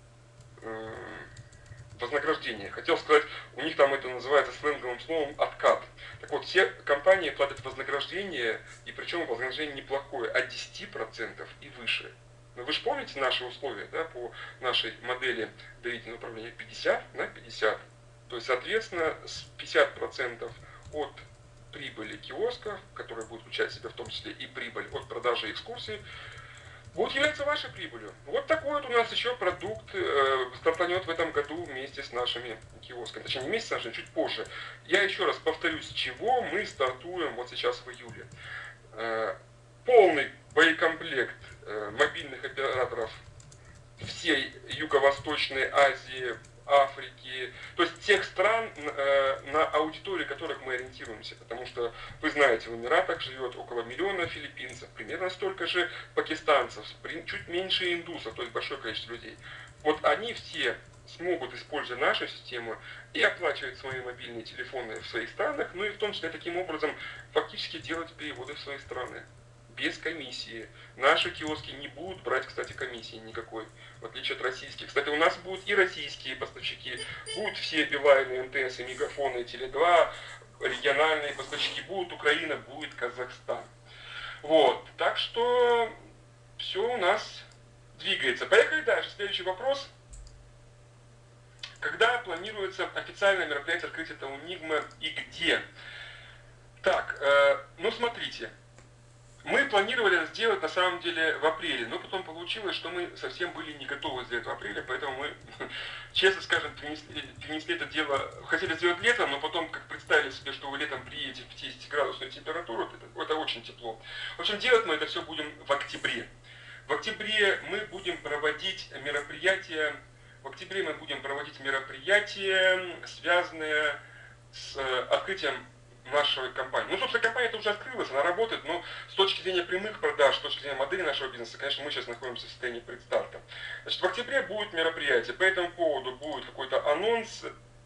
вознаграждение. Хотел сказать, у них там это называется сленговым словом откат. Так вот, все компании платят вознаграждение, и причем вознаграждение неплохое, от 10% и выше. Но вы же помните наши условия, да, по нашей модели доверительного управления 50 на 50. То есть, соответственно, с 50% от прибыли киосков, которая будет включать в себя в том числе и прибыль от продажи экскурсий, будет являться вашей прибылью. Вот такой вот у нас еще продукт стартанет в этом году вместе с нашими киосками. Точнее, не вместе с нашими, чуть позже. Я еще раз повторюсь, с чего мы стартуем вот сейчас в июле. Полный боекомплект мобильных операторов всей Юго-Восточной Азии, Африки, то есть тех стран, на аудитории которых мы ориентируемся, потому что, вы знаете, в Эмиратах живет около миллиона филиппинцев, примерно столько же пакистанцев, чуть меньше индусов, то есть большое количество людей. Вот они все смогут, используя нашу систему, и оплачивать свои мобильные телефоны в своих странах, ну и в том числе таким образом фактически делать переводы в свои страны. Без комиссии. Наши киоски не будут брать, кстати, комиссии никакой, в отличие от российских. Кстати, у нас будут и российские поставщики, будут все Билайны, МТС, Мегафоны, Теле2, региональные поставщики будут, Украина, будет Казахстан. Вот, так что все у нас двигается. Поехали дальше. Следующий вопрос. Когда планируется официальное мероприятие открытия Тауникма и где? Так, ну смотрите. Мы планировали сделать на самом деле в апреле, но потом получилось, что мы совсем были не готовы сделать в апреле, поэтому мы, честно скажем, перенесли это дело, хотели сделать летом, но потом, как представили себе, что вы летом приедете в 50-градусную температуру, это очень тепло. В общем, делать мы это все будем в октябре. В октябре мы будем проводить мероприятия, связанные с открытием нашей компании. Ну, собственно, компания-то уже открылась, она работает, но с точки зрения прямых продаж, с точки зрения модели нашего бизнеса, конечно, мы сейчас находимся в состоянии предстарта. Значит, в октябре будет мероприятие, по этому поводу будет какой-то анонс.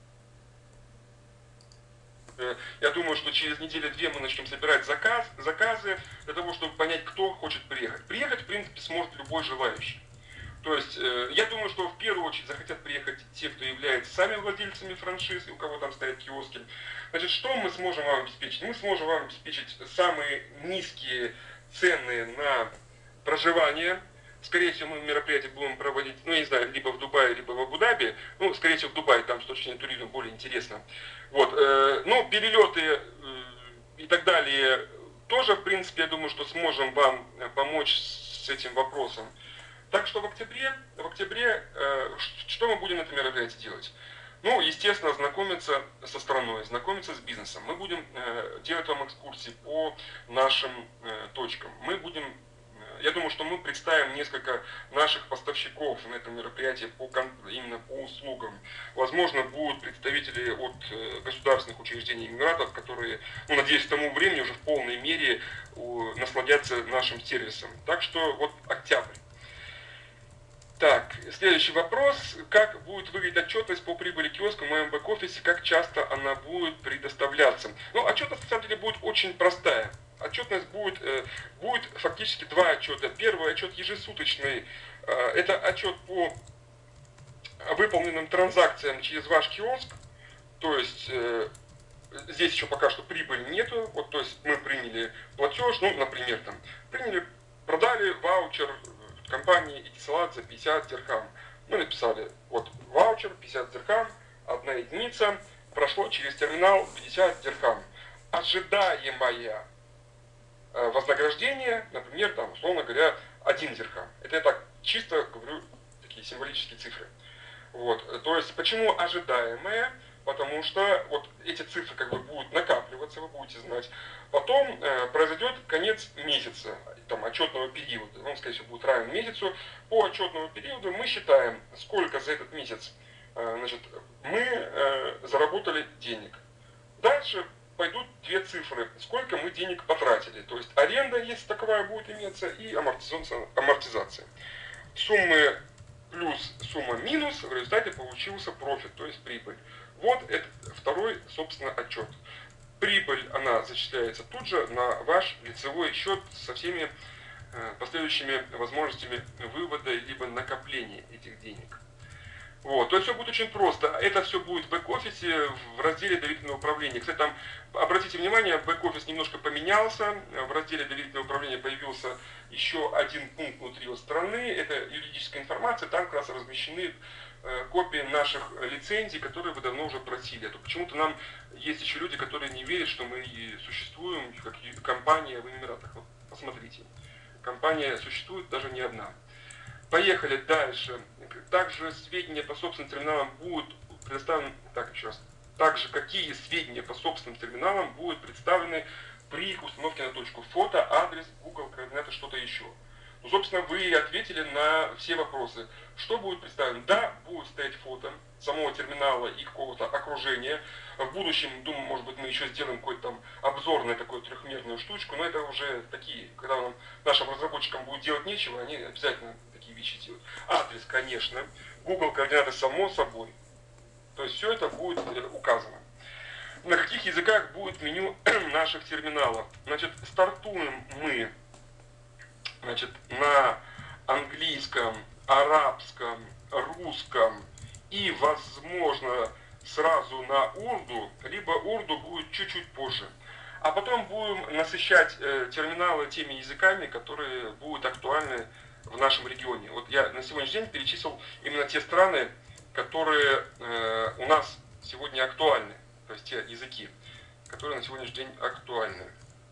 Я думаю, что через неделю-две мы начнем собирать заказы для того, чтобы понять, кто хочет приехать. Приехать, в принципе, сможет любой желающий. То есть, я думаю, что в первую очередь захотят приехать те, кто является сами владельцами франшиз, и у кого там стоят киоски. Значит, что мы сможем вам обеспечить? Мы сможем вам обеспечить самые низкие цены на проживание. Скорее всего, мы мероприятие будем проводить, ну, я не знаю, либо в Дубае, либо в Абу-Даби. Ну, скорее всего, в Дубае, там с точки зрения туризма более интересно. Вот, ну, перелеты и так далее тоже, в принципе, я думаю, что сможем вам помочь с этим вопросом. Так что в октябре что мы будем на этом мероприятии делать? Ну, естественно, знакомиться со страной, знакомиться с бизнесом. Мы будем делать вам экскурсии по нашим точкам. Я думаю, что мы представим несколько наших поставщиков на этом мероприятии именно по услугам. Возможно, будут представители от государственных учреждений Эмиратов, которые, ну, надеюсь, к тому времени уже в полной мере насладятся нашим сервисом. Так что вот октябрь. Так, следующий вопрос. Как будет выглядеть отчетность по прибыли киоска в моем бэк-офисе, как часто она будет предоставляться? Ну, отчетность на самом деле будет очень простая. Отчетность будет фактически два отчета. Первый отчет ежесуточный, это отчет по выполненным транзакциям через ваш киоск. То есть здесь еще пока что прибыли нету. Вот, то есть мы приняли платеж, ну, например, там, продали ваучер компании Итисалат за 50 дирхам. Мы написали, вот ваучер 50 дирхам, 1 единица, прошло через терминал 50 дирхам. Ожидаемое вознаграждение, например, там, условно говоря, 1 дирхам. Это я так чисто говорю, такие символические цифры. Вот. То есть, почему ожидаемое? Потому что вот эти цифры как бы будут накапливаться, вы будете знать. Потом произойдет конец месяца, там, отчетного периода. Он, скорее всего, будет равен месяцу. По отчетному периоду мы считаем, сколько за этот месяц мы заработали денег. Дальше пойдут две цифры, сколько мы денег потратили. То есть аренда, если таковая будет иметься, и амортизация. Суммы плюс сумма минус, в результате получился профит, то есть прибыль. Вот это второй, собственно, отчет. Прибыль, она зачисляется тут же на ваш лицевой счет со всеми последующими возможностями вывода либо накопления этих денег. Вот, то есть все будет очень просто. Это все будет в бэк-офисе в разделе доверительного управления. Кстати, там, обратите внимание, бэк-офис немножко поменялся. В разделе доверительного управления появился еще один пункт внутри его стороны. Это юридическая информация. Там как раз размещены копии наших лицензий, которые вы давно уже просили. А то почему-то нам есть еще люди, которые не верят, что мы существуем как компания в Эмиратах. Вот, посмотрите. Компания существует даже не одна. Поехали дальше. Также сведения по собственным терминалам будут предоставлены, также какие сведения по собственным терминалам будут представлены при их установке на точку: фото, адрес, Google, координаты, что-то еще. Ну, собственно, вы ответили на все вопросы. Что будет представлено? Да, будет стоять фото самого терминала и какого-то окружения. В будущем, думаю, может быть, мы еще сделаем какой-то там обзор на такую трехмерную штучку, но это уже такие, когда нашим разработчикам будет делать нечего, они обязательно такие вещи делают. Адрес, конечно, Google координаты, само собой. То есть все это будет указано. На каких языках будет меню наших терминалов? Значит, стартуем мы на английском, арабском, русском и, возможно, сразу на урду, либо урду будет чуть-чуть позже. А потом будем насыщать терминалы теми языками, которые будут актуальны в нашем регионе. Вот я на сегодняшний день перечислил именно те страны, которые у нас сегодня актуальны, то есть те языки, которые на сегодняшний день актуальны.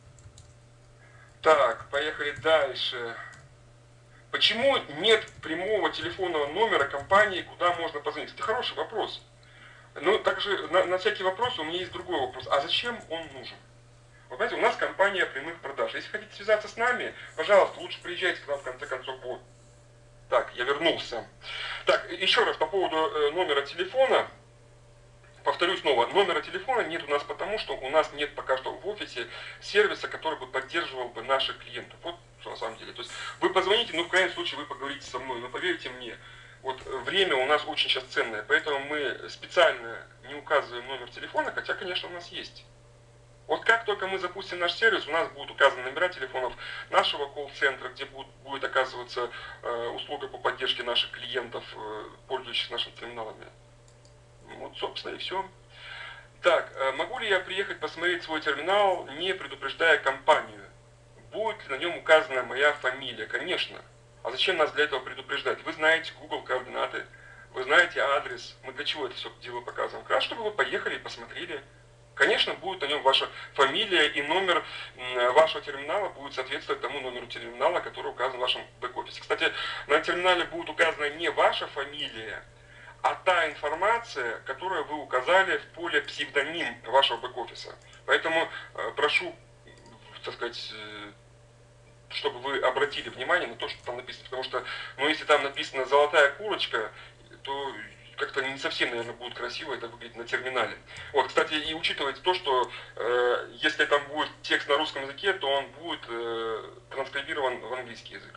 Так, поехали дальше. Почему нет прямого телефонного номера компании, куда можно позвонить? Это хороший вопрос. Но также на всякий вопрос у меня есть другой вопрос. А зачем он нужен? Вы знаете, у нас компания прямых продаж. Если хотите связаться с нами, пожалуйста, лучше приезжайте к нам в конце концов. Так, я вернулся. Так, еще раз по поводу номера телефона. Повторюсь снова, номера телефона нет у нас потому, что у нас нет пока что в офисе сервиса, который бы поддерживал бы наших клиентов. Вот что на самом деле. То есть вы позвоните, ну в крайнем случае вы поговорите со мной, но поверьте мне, вот время у нас очень сейчас ценное, поэтому мы специально не указываем номер телефона, хотя, конечно, у нас есть. Вот как только мы запустим наш сервис, у нас будут указаны номера телефонов нашего колл-центра, где будет оказываться услуга по поддержке наших клиентов, пользующихся нашими терминалами. Вот, собственно, и все. Так, могу ли я приехать посмотреть свой терминал, не предупреждая компанию? Будет ли на нем указана моя фамилия? Конечно. А зачем нас для этого предупреждать? Вы знаете Google координаты, вы знаете адрес. Мы для чего это все дело показываем? Как раз, чтобы вы поехали и посмотрели. Конечно, будет на нем ваша фамилия и номер вашего терминала будет соответствовать тому номеру терминала, который указан в вашем бэк-офисе. Кстати, на терминале будет указана не ваша фамилия, а та информация, которую вы указали в поле псевдоним вашего бэк-офиса. Поэтому прошу, так сказать, чтобы вы обратили внимание на то, что там написано. Потому что, ну, если там написано «золотая курочка», то как-то не совсем, наверное, будет красиво это выглядеть на терминале. Вот, кстати, и учитывайте то, что если там будет текст на русском языке, то он будет транскрибирован в английский язык.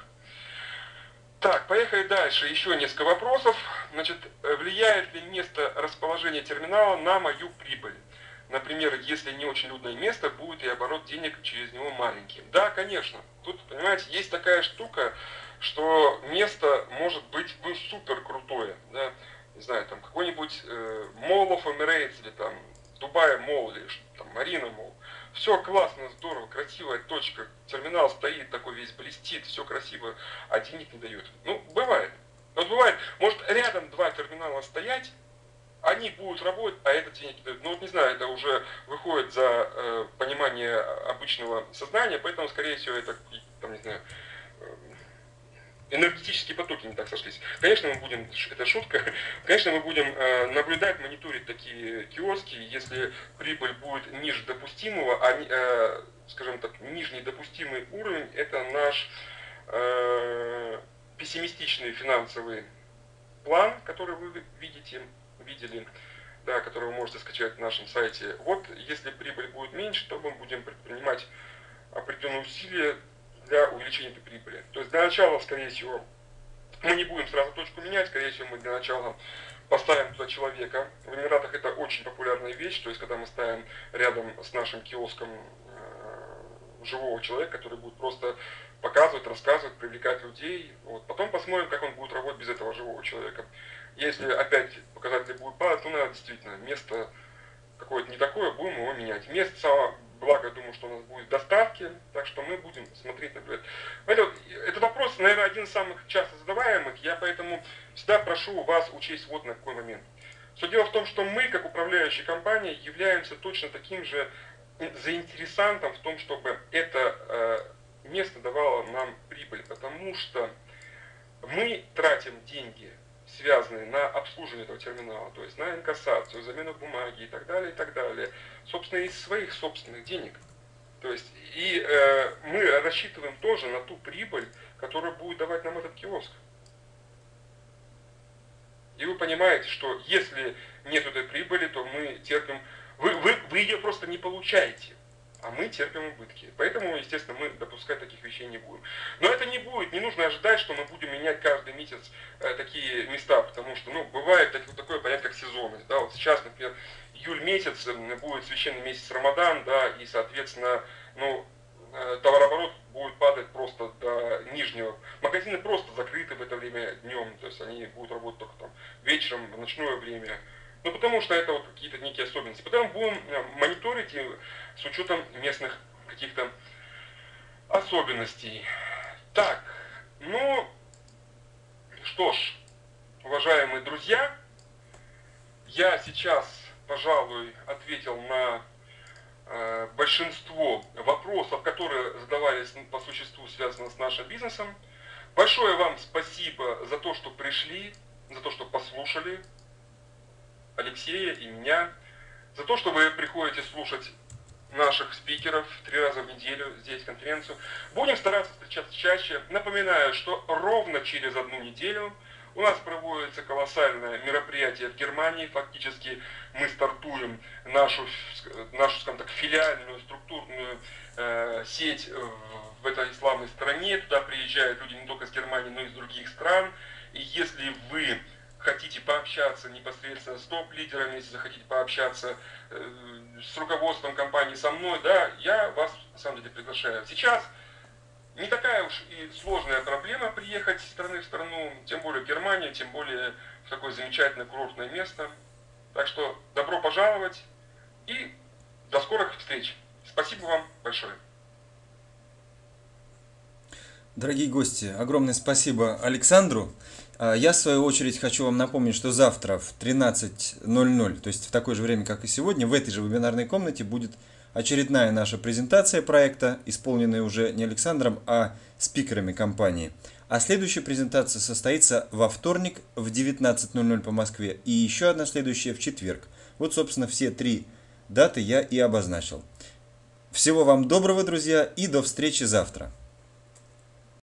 Так, поехали дальше. Еще несколько вопросов. Значит, влияет ли место расположения терминала на мою прибыль? Например, если не очень людное место, будет и оборот денег через него маленький. Да, конечно. Тут, понимаете, есть такая штука, что место может быть, ну, супер крутое. Да? Не знаю, там какой-нибудь Mall of Emirates или там Dubai Mall или там Marina Mall. Все классно, здорово, красивая точка, терминал стоит такой весь блестит, все красиво, а денег не дают. Ну, бывает. Вот бывает, может рядом два терминала стоять, они будут работать, а этот денег не дают. Ну вот не знаю, это уже выходит за понимание обычного сознания, поэтому, скорее всего, это, там, не знаю, энергетические потоки не так сошлись. Конечно, мы будем, это шутка, конечно, мы будем наблюдать, мониторить такие киоски, если прибыль будет ниже допустимого, скажем так, нижний допустимый уровень, это наш пессимистичный финансовый план, который вы видели, да, который вы можете скачать на нашем сайте. Вот, если прибыль будет меньше, то мы будем предпринимать определенные усилия для увеличения этой прибыли. То есть для начала, скорее всего, мы не будем сразу точку менять, скорее всего, мы для начала поставим туда человека. В Эмиратах это очень популярная вещь, то есть когда мы ставим рядом с нашим киоском живого человека, который будет просто показывать, рассказывать, привлекать людей. Вот. Потом посмотрим, как он будет работать без этого живого человека. Если опять показатели будут падать, то надо действительно место какое-то не такое, будем его менять. Место, благо, думаю, что у нас будет доставки, так что мы будем смотреть на это. Это вопрос, наверное, один из самых часто задаваемых, я поэтому всегда прошу вас учесть вот на какой момент. Все дело в том, что мы, как управляющая компания, являемся точно таким же заинтересантом в том, чтобы это место давало нам прибыль, потому что мы тратим деньги, связанные на обслуживание этого терминала, то есть на инкассацию, замену бумаги и так далее, собственно, из своих собственных денег. То есть, и мы рассчитываем тоже на ту прибыль, которую будет давать нам этот киоск. И вы понимаете, что если нет этой прибыли, то мы терпим, вы ее просто не получаете, а мы терпим убытки. Поэтому, естественно, мы допускать таких вещей не будем. Но это не будет, не нужно ожидать, что мы будем менять каждый месяц такие места, потому что, ну, бывает такое понятие, как сезонность. Да? Вот сейчас, например, июль месяц, будет священный месяц Рамадан, да, и, соответственно, ну, товарооборот будет падать просто до нижнего. Магазины просто закрыты в это время днем, то есть они будут работать только там вечером, в ночное время. Ну, потому что это вот какие-то некие особенности. Потом будем мониторить с учетом местных каких-то особенностей. Так, ну, что ж, уважаемые друзья, я сейчас, пожалуй, ответил на большинство вопросов, которые задавались по существу, связанных с нашим бизнесом. Большое вам спасибо за то, что пришли, за то, что послушали Алексея и меня, за то, что вы приходите слушать наших спикеров 3 раза в неделю здесь конференцию. Будем стараться встречаться чаще. Напоминаю, что ровно через 1 неделю У нас проводится колоссальное мероприятие в Германии. Фактически мы стартуем нашу, скажем так, филиальную структурную сеть в этой славной стране. Туда приезжают люди не только из Германии, но и из других стран. И если вы хотите пообщаться непосредственно с топ-лидерами, если захотите пообщаться с руководством компании, со мной, да, я вас на самом деле приглашаю. Сейчас не такая уж и сложная проблема приехать из страны в страну, тем более в Германию, тем более в такое замечательное курортное место. Так что добро пожаловать и до скорых встреч. Спасибо вам большое. Дорогие гости, огромное спасибо Александру. Я, в свою очередь, хочу вам напомнить, что завтра в 13:00, то есть в такое же время, как и сегодня, в этой же вебинарной комнате будет очередная наша презентация проекта, исполненная уже не Александром, а спикерами компании. А следующая презентация состоится во вторник в 19:00 по Москве и еще одна следующая в четверг. Вот, собственно, все 3 даты я и обозначил. Всего вам доброго, друзья, и до встречи завтра.